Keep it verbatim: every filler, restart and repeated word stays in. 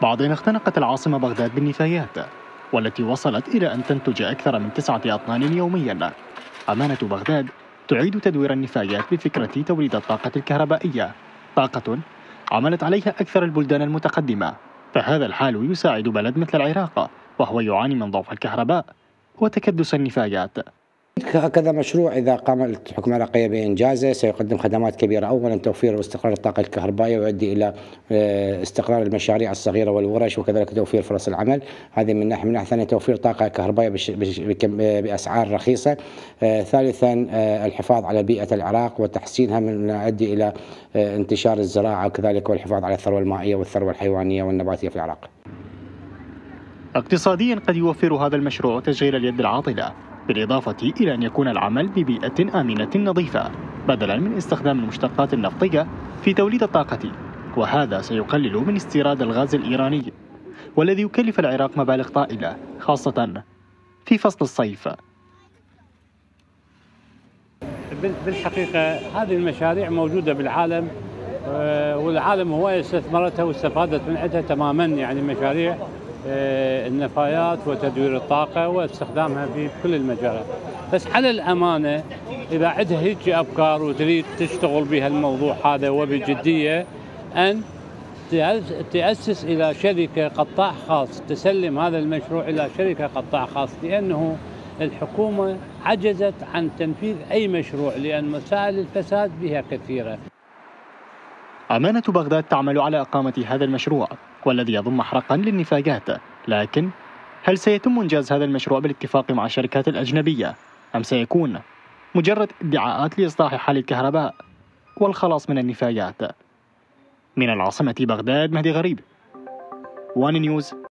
بعد أن اختنقت العاصمة بغداد بالنفايات، والتي وصلت إلى أن تنتج أكثر من تسعة أطنان يومياً. أمانة بغداد تعيد تدوير النفايات بفكرة توليد الطاقة الكهربائية، طاقة عملت عليها أكثر البلدان المتقدمة. فهذا الحال يساعد بلد مثل العراق وهو يعاني من ضعف الكهرباء وتكدس النفايات. هكذا مشروع إذا قام الحكومة العراقية بإنجازه سيقدم خدمات كبيرة، أولا توفير واستقرار الطاقة الكهربائية ويؤدي إلى استقرار المشاريع الصغيرة والورش، وكذلك توفير فرص العمل. هذه من ناحية. من ناحية ثانية توفير طاقة كهربائية بأسعار رخيصة. ثالثا الحفاظ على بيئة العراق وتحسينها من يؤدي إلى انتشار الزراعة، وكذلك والحفاظ على الثروة المائية والثروة الحيوانية والنباتية في العراق. اقتصاديا قد يوفر هذا المشروع تشغيل اليد العاطلة، بالإضافة إلى أن يكون العمل ببيئة آمنة نظيفة بدلاً من استخدام المشتقات النفطية في توليد الطاقة، وهذا سيقلل من استيراد الغاز الإيراني والذي يكلف العراق مبالغ طائلة خاصة في فصل الصيف. بالحقيقة هذه المشاريع موجودة بالعالم، والعالم هو استثمرتها واستفادت من عندها تماماً، يعني مشاريع النفايات وتدوير الطاقة واستخدامها في كل المجالات. بس على الأمانة إذا عندها هيك أفكار وتريد تشتغل بها الموضوع هذا وبجدية، أن تأسس إلى شركة قطاع خاص، تسلم هذا المشروع إلى شركة قطاع خاص، لأنه الحكومة عجزت عن تنفيذ أي مشروع لأن مسائل الفساد بها كثيرة. أمانة بغداد تعمل على إقامة هذا المشروع والذي يضم محرقاً للنفايات، لكن هل سيتم إنجاز هذا المشروع بالاتفاق مع الشركات الأجنبية أم سيكون مجرد ادعاءات لإصلاح حال الكهرباء والخلاص من النفايات؟ من العاصمة بغداد، مهدي غريب، وان نيوز.